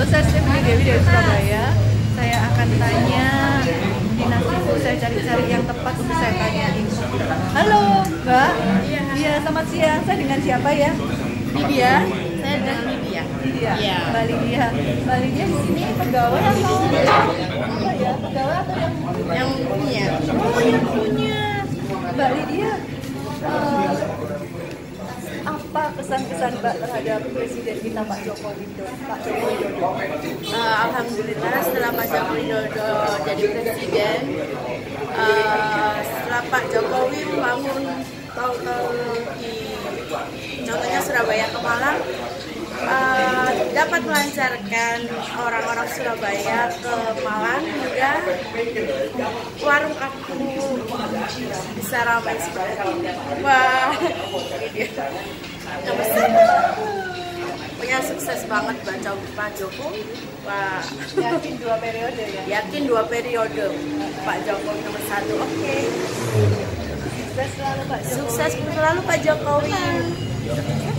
Halo, saya Stephanie Dewi dari Surabaya. Saya akan tanya dinasiku, saya cari-cari yang tepat untuk saya tanyain. Halo, Mbak. Iya, selamat siang. Saya dengan siapa ya? Lydia. Saya dengan Lydia. Iya, Iya. Mbak Lydia. Mbak Lydia di sini pegawai atau apa ya? Pegawai atau Yang punya. Oh, yang punya. Mbak Lydia, apa kesan-kesan Mbak terhadap Presiden kita Pak Joko Widodo? Alhamdulillah setelah Pak Joko Widodo jadi presiden, setelah Pak Jokowi membangun tol di contohnya Surabaya ke Malang, dapat melancarkan orang-orang Surabaya ke Malang, juga warung aku bisa ramai seperti ini. Wah, ini dia. Nomor satu, punya sukses banget Pak Jokowi. Wah, Yakin 2 periode ya? yakin 2 periode Pak Jokowi nomor 1. Oke. Sukses selalu Pak Jokowi. Sukses selalu Pak Jokowi.